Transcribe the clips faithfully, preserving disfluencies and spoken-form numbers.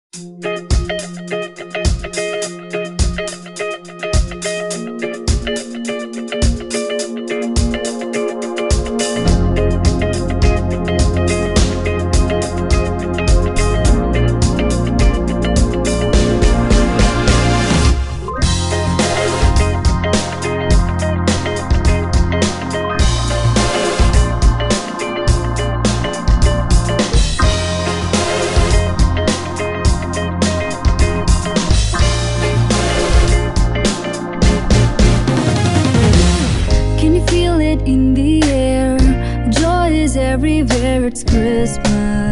Everywhere it's Christmas.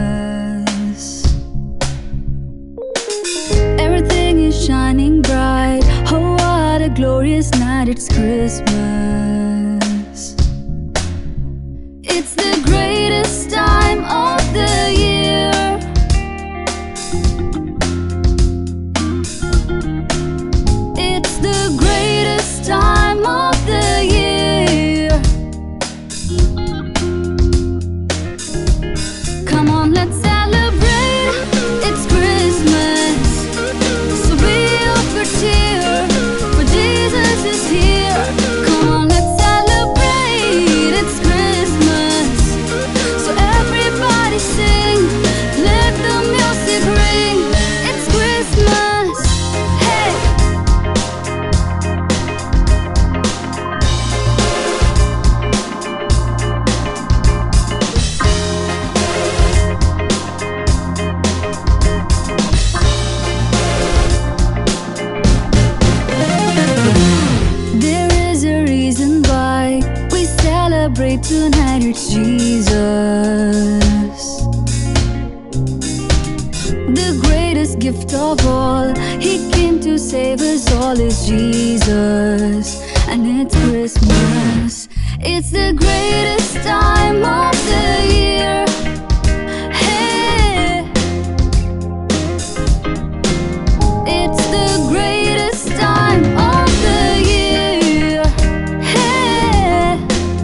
Everything is shining bright. Oh, what a glorious night, it's Christmas. It's the greatest time of the year. It's the greatest time of the year. Let's celebrate, it's Christmas. So be of good cheer, for Jesus is here. Come on, let's celebrate, it's Christmas. So everybody sing, let the music ring. It's Christmas, hey. Tonight it's Jesus. The greatest gift of all, He came to save us all, is Jesus. And it's Christmas. It's the greatest time of the year. Hey, it's the greatest time of the year. Hey,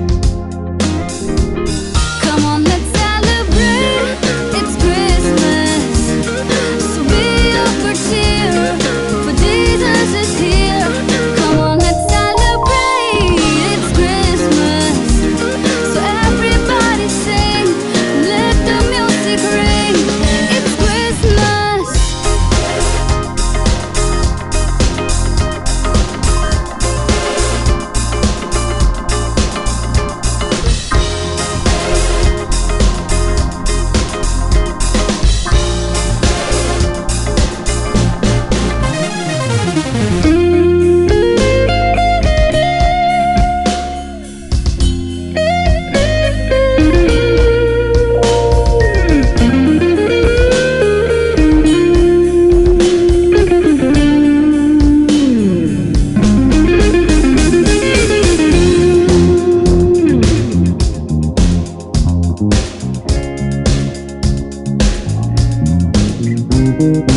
come on, let's celebrate, it's Christmas. So be of good cheer, for Jesus is here. Come on, let's celebrate, it's Christmas. So everybody sing, let the music ring. It's Christmas. Thank you.